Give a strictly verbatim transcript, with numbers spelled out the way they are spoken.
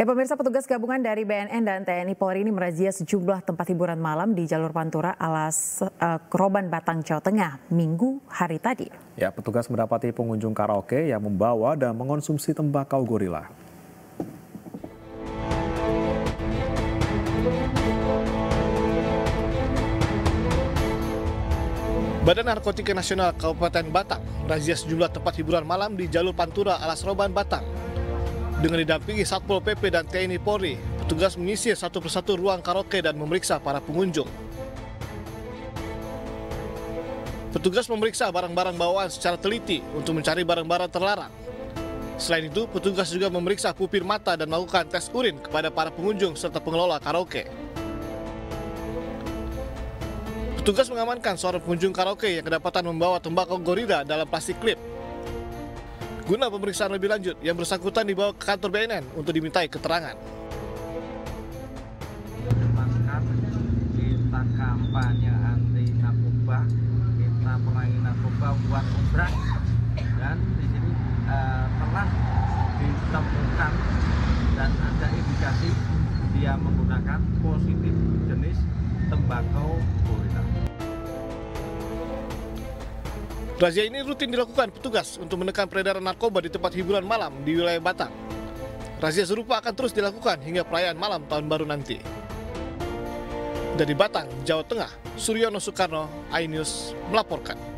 Ya pemirsa, petugas gabungan dari B N N dan T N I Polri ini merazia sejumlah tempat hiburan malam di jalur Pantura Alas uh, Keroban Batang, Jawa Tengah, Minggu hari tadi. Ya, petugas mendapati pengunjung karaoke yang membawa dan mengonsumsi tembakau gorila. Badan Narkotika Nasional Kabupaten Batang merazia sejumlah tempat hiburan malam di jalur Pantura Alas Keroban Batang. Dengan didampingi Satpol P P dan T N I Polri, petugas menyisir satu persatu ruang karaoke dan memeriksa para pengunjung. Petugas memeriksa barang-barang bawaan secara teliti untuk mencari barang-barang terlarang. Selain itu, petugas juga memeriksa pupil mata dan melakukan tes urin kepada para pengunjung serta pengelola karaoke. Petugas mengamankan seorang pengunjung karaoke yang kedapatan membawa tembakau gorila dalam plastik klip. Guna pemeriksaan lebih lanjut, yang bersangkutan dibawa ke kantor B N N untuk dimintai keterangan. Kita kampanye anti narkoba, kita perangi narkoba buat umrah, dan di sini uh, telah ditemukan dan ada indikasi dia menggunakan positif jenis tembakau gorila. Razia ini rutin dilakukan petugas untuk menekan peredaran narkoba di tempat hiburan malam di wilayah Batang. Razia serupa akan terus dilakukan hingga perayaan malam tahun baru nanti. Dari Batang, Jawa Tengah, Suryono Soekarno, iNews melaporkan.